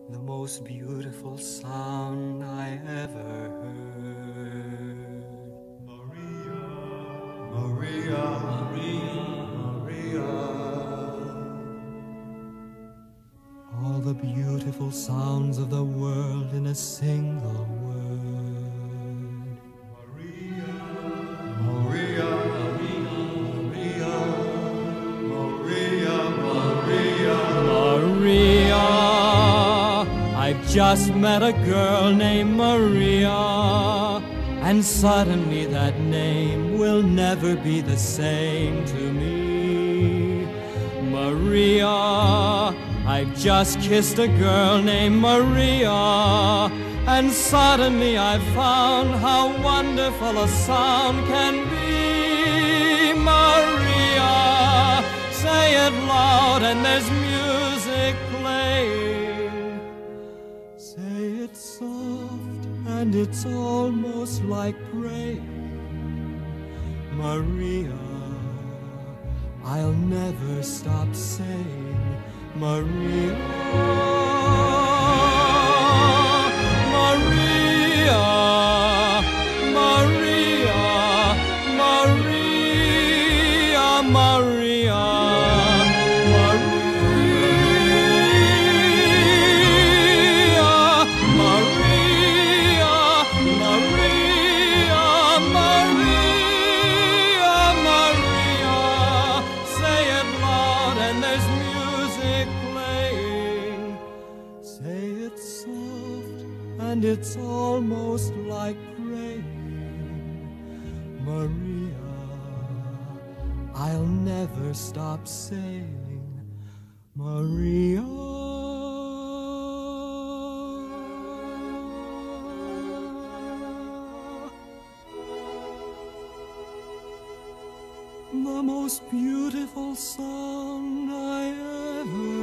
the most beautiful sound I ever heard. Maria, Maria, Maria, Maria. All the beautiful sounds of the world in a single word. Maria, Maria, Maria, Maria, Maria, Maria. I've just met a girl named Maria, and suddenly that name will never be the same to me. Maria, I've just kissed a girl named Maria, and suddenly I've found how wonderful a sound can be. Maria, say it loud and there's music playing. Say it soft and it's almost like praying. Maria, I'll never stop saying Maria, Maria, Maria, Maria, Maria, and it's almost like praying. Maria, I'll never stop saying Maria. The most beautiful song I ever